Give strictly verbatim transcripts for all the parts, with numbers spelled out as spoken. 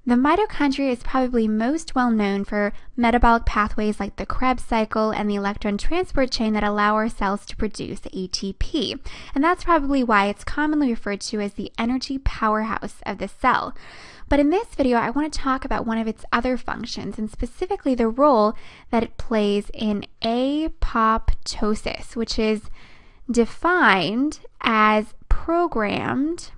The mitochondria is probably most well known for metabolic pathways like the Krebs cycle and the electron transport chain that allow our cells to produce A T P. And that's probably why it's commonly referred to as the energy powerhouse of the cell. But in this video, I want to talk about one of its other functions, and specifically the role that it plays in apoptosis, which is defined as programmed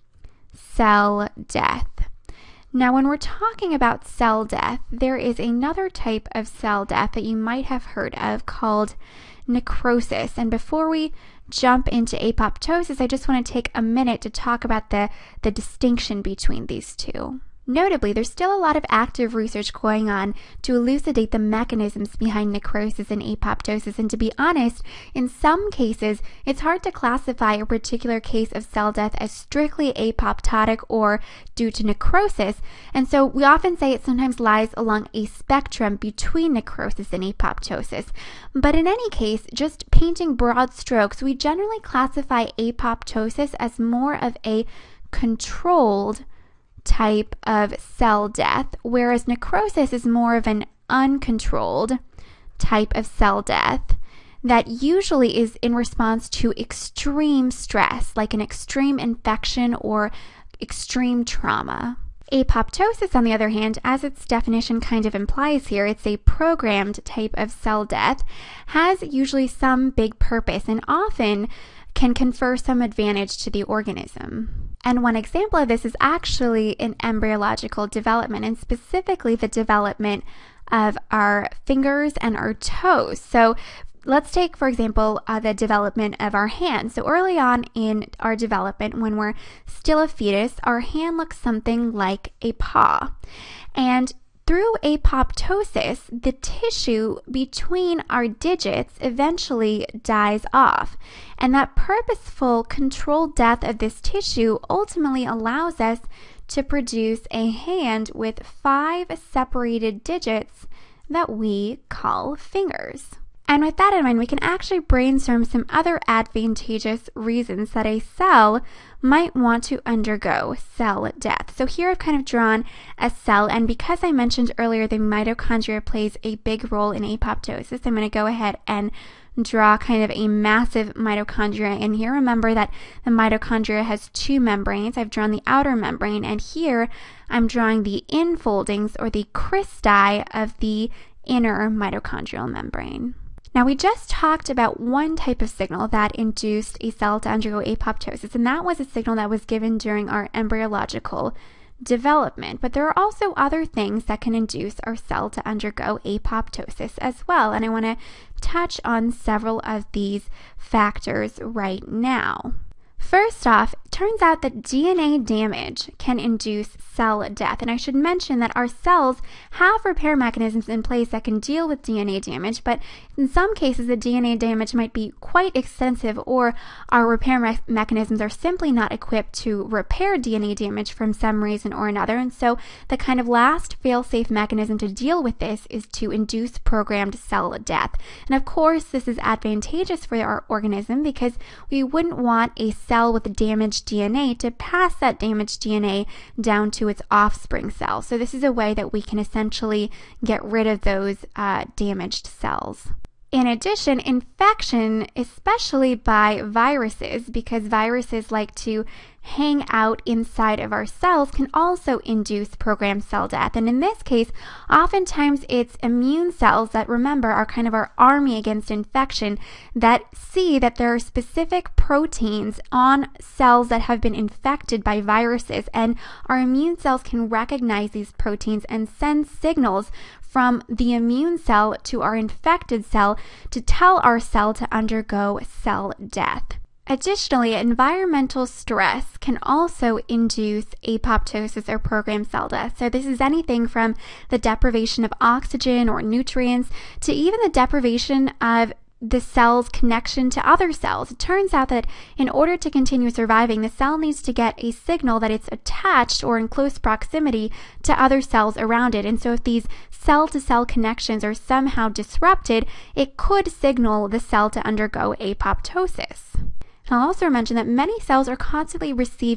cell death. Now, when we're talking about cell death, there is another type of cell death that you might have heard of called necrosis. And before we jump into apoptosis, I just want to take a minute to talk about the, the distinction between these two. Notably, there's still a lot of active research going on to elucidate the mechanisms behind necrosis and apoptosis, and to be honest, in some cases, it's hard to classify a particular case of cell death as strictly apoptotic or due to necrosis, and so we often say it sometimes lies along a spectrum between necrosis and apoptosis. But in any case, just painting broad strokes, we generally classify apoptosis as more of a controlled type of cell death, whereas necrosis is more of an uncontrolled type of cell death that usually is in response to extreme stress, like an extreme infection or extreme trauma. Apoptosis, on the other hand, as its definition kind of implies here, it's a programmed type of cell death, has usually some big purpose and often can confer some advantage to the organism. And one example of this is actually in embryological development, and specifically the development of our fingers and our toes. So let's take, for example, uh, the development of our hand. So early on in our development, when we're still a fetus, our hand looks something like a paw. And through apoptosis, the tissue between our digits eventually dies off. And that purposeful, controlled death of this tissue ultimately allows us to produce a hand with five separated digits that we call fingers. And with that in mind, we can actually brainstorm some other advantageous reasons that a cell might want to undergo cell death. So here I've kind of drawn a cell, and because I mentioned earlier the mitochondria plays a big role in apoptosis, I'm going to go ahead and draw kind of a massive mitochondria in here. Remember that the mitochondria has two membranes. I've drawn the outer membrane, and here I'm drawing the infoldings or the cristae of the inner mitochondrial membrane. Now, we just talked about one type of signal that induced a cell to undergo apoptosis, and that was a signal that was given during our embryological development. But there are also other things that can induce our cell to undergo apoptosis as well, and I want to touch on several of these factors right now. First off, it turns out that D N A damage can induce cell death. And I should mention that our cells have repair mechanisms in place that can deal with D N A damage, but in some cases the D N A damage might be quite extensive, or our repair me- mechanisms are simply not equipped to repair D N A damage from some reason or another. And so the kind of last fail-safe mechanism to deal with this is to induce programmed cell death. And of course, this is advantageous for our organism because we wouldn't want a cell with damaged D N A to pass that damaged D N A down to its offspring cell. So this is a way that we can essentially get rid of those uh, damaged cells. In addition, infection, especially by viruses, because viruses like to hang out inside of our cells, can also induce programmed cell death. And in this case, oftentimes it's immune cells that, remember, are kind of our army against infection, that see that there are specific proteins on cells that have been infected by viruses, and our immune cells can recognize these proteins and send signals from the immune cell to our infected cell to tell our cell to undergo cell death. Additionally, environmental stress can also induce apoptosis or programmed cell death. So this is anything from the deprivation of oxygen or nutrients to even the deprivation of the cell's connection to other cells. It turns out that in order to continue surviving, the cell needs to get a signal that it's attached or in close proximity to other cells around it. And so if these cell-to-cell connections are somehow disrupted, it could signal the cell to undergo apoptosis. And I'll also mention that many cells are constantly receiving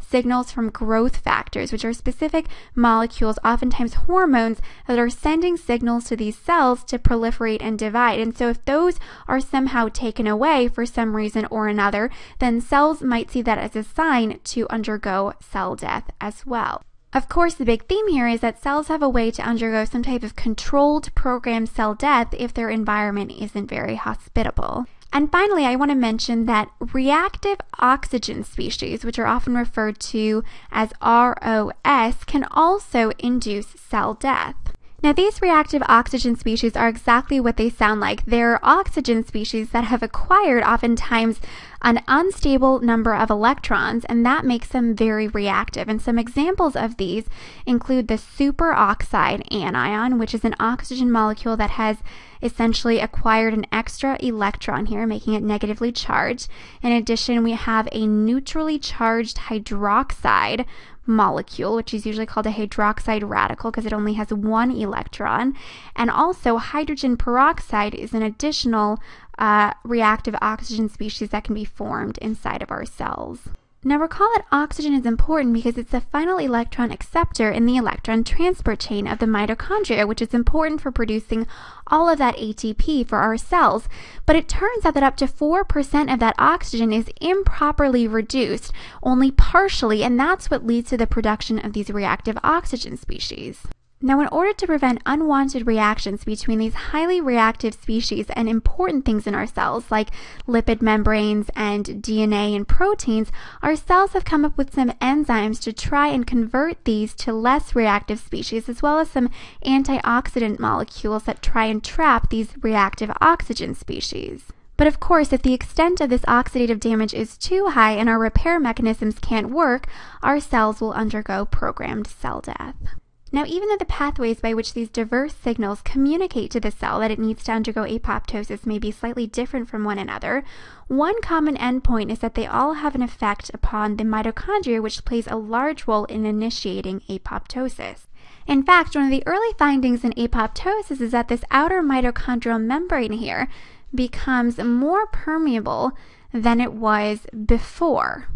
signals from growth factors, which are specific molecules, oftentimes hormones, that are sending signals to these cells to proliferate and divide. And so if those are somehow taken away for some reason or another, then cells might see that as a sign to undergo cell death as well. Of course, the big theme here is that cells have a way to undergo some type of controlled programmed cell death if their environment isn't very hospitable. And finally, I want to mention that reactive oxygen species, which are often referred to as R O S, can also induce cell death. Now, these reactive oxygen species are exactly what they sound like. They're oxygen species that have acquired oftentimes an unstable number of electrons, and that makes them very reactive. And some examples of these include the superoxide anion, which is an oxygen molecule that has essentially acquired an extra electron here, making it negatively charged. In addition, we have a neutrally charged hydroxide molecule, which is usually called a hydroxide radical because it only has one electron. And also, hydrogen peroxide is an additional uh, reactive oxygen species that can be formed inside of our cells. Now recall that oxygen is important because it's the final electron acceptor in the electron transport chain of the mitochondria, which is important for producing all of that A T P for our cells. But it turns out that up to four percent of that oxygen is improperly reduced, only partially, and that's what leads to the production of these reactive oxygen species. Now, in order to prevent unwanted reactions between these highly reactive species and important things in our cells, like lipid membranes and D N A and proteins, our cells have come up with some enzymes to try and convert these to less reactive species, as well as some antioxidant molecules that try and trap these reactive oxygen species. But of course, if the extent of this oxidative damage is too high and our repair mechanisms can't work, our cells will undergo programmed cell death. Now, even though the pathways by which these diverse signals communicate to the cell that it needs to undergo apoptosis may be slightly different from one another, one common endpoint is that they all have an effect upon the mitochondria, which plays a large role in initiating apoptosis. In fact, one of the early findings in apoptosis is that this outer mitochondrial membrane here becomes more permeable than it was before.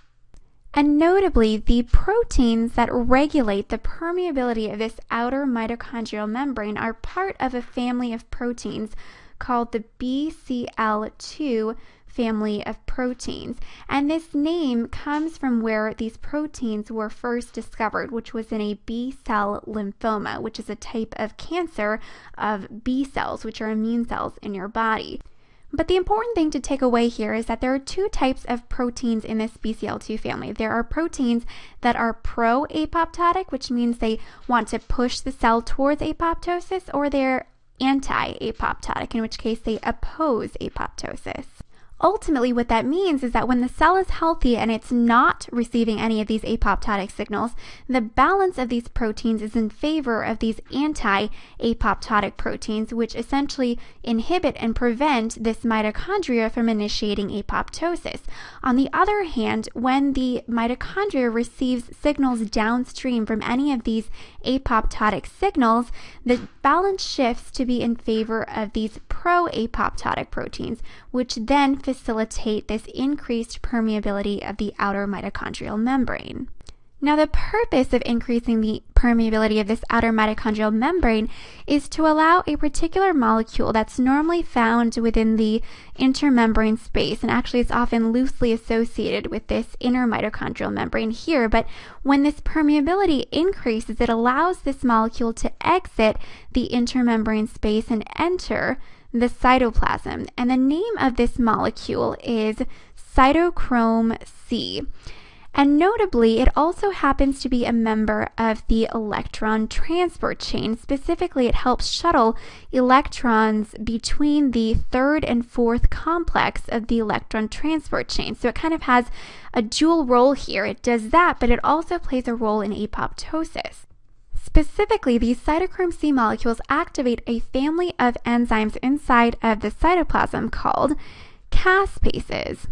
And notably, the proteins that regulate the permeability of this outer mitochondrial membrane are part of a family of proteins called the B C L two family of proteins. And this name comes from where these proteins were first discovered, which was in a B-cell lymphoma, which is a type of cancer of B cells, which are immune cells in your body. But the important thing to take away here is that there are two types of proteins in this B C L two family. There are proteins that are pro-apoptotic, which means they want to push the cell towards apoptosis, or they're anti-apoptotic, in which case they oppose apoptosis. Ultimately, what that means is that when the cell is healthy and it's not receiving any of these apoptotic signals, the balance of these proteins is in favor of these anti-apoptotic proteins, which essentially inhibit and prevent this mitochondria from initiating apoptosis. On the other hand, when the mitochondria receives signals downstream from any of these apoptotic signals, the balance shifts to be in favor of these pro-apoptotic proteins, which then facilitate this increased permeability of the outer mitochondrial membrane. Now, the purpose of increasing the permeability of this outer mitochondrial membrane is to allow a particular molecule that's normally found within the intermembrane space, and actually it's often loosely associated with this inner mitochondrial membrane here, but when this permeability increases, it allows this molecule to exit the intermembrane space and enter the cytoplasm. And the name of this molecule is cytochrome C. And notably, it also happens to be a member of the electron transport chain. Specifically, it helps shuttle electrons between the third and fourth complex of the electron transport chain. So it kind of has a dual role here. It does that, but it also plays a role in apoptosis. Specifically, these cytochrome C molecules activate a family of enzymes inside of the cytoplasm called caspases.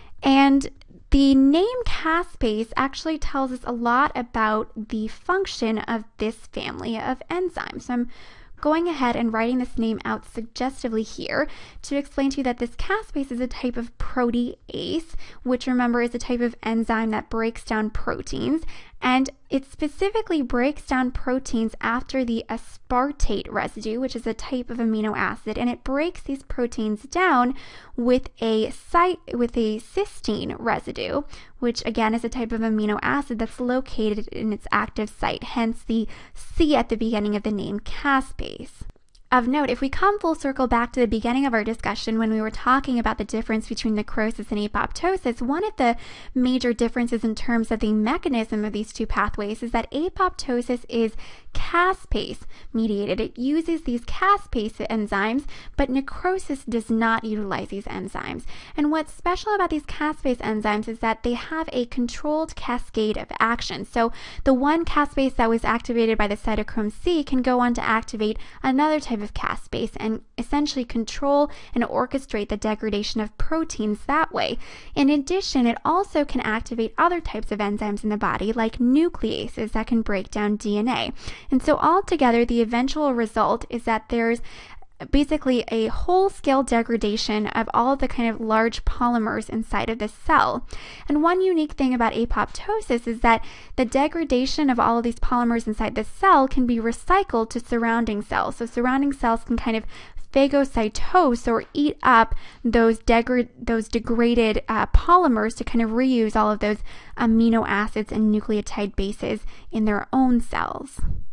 And the name caspase actually tells us a lot about the function of this family of enzymes. So I'm going ahead and writing this name out suggestively here to explain to you that this caspase is a type of protease, which remember is a type of enzyme that breaks down proteins, and it specifically breaks down proteins after the aspartate residue, which is a type of amino acid, and it breaks these proteins down with a site with a cysteine residue, which again is a type of amino acid that's located in its active site, hence the C at the beginning of the name caspase. Of note, if we come full circle back to the beginning of our discussion when we were talking about the difference between necrosis and apoptosis, one of the major differences in terms of the mechanism of these two pathways is that apoptosis is caspase mediated. It uses these caspase enzymes, but necrosis does not utilize these enzymes. And what's special about these caspase enzymes is that they have a controlled cascade of action. So the one caspase that was activated by the cytochrome C can go on to activate another type of caspase and essentially control and orchestrate the degradation of proteins that way. In addition, it also can activate other types of enzymes in the body, like nucleases that can break down D N A. And so altogether, the eventual result is that there's basically a whole-scale degradation of all of the kind of large polymers inside of the cell. And one unique thing about apoptosis is that the degradation of all of these polymers inside the cell can be recycled to surrounding cells. So surrounding cells can kind of phagocytose or eat up those, degra- those degraded uh, polymers to kind of reuse all of those amino acids and nucleotide bases in their own cells.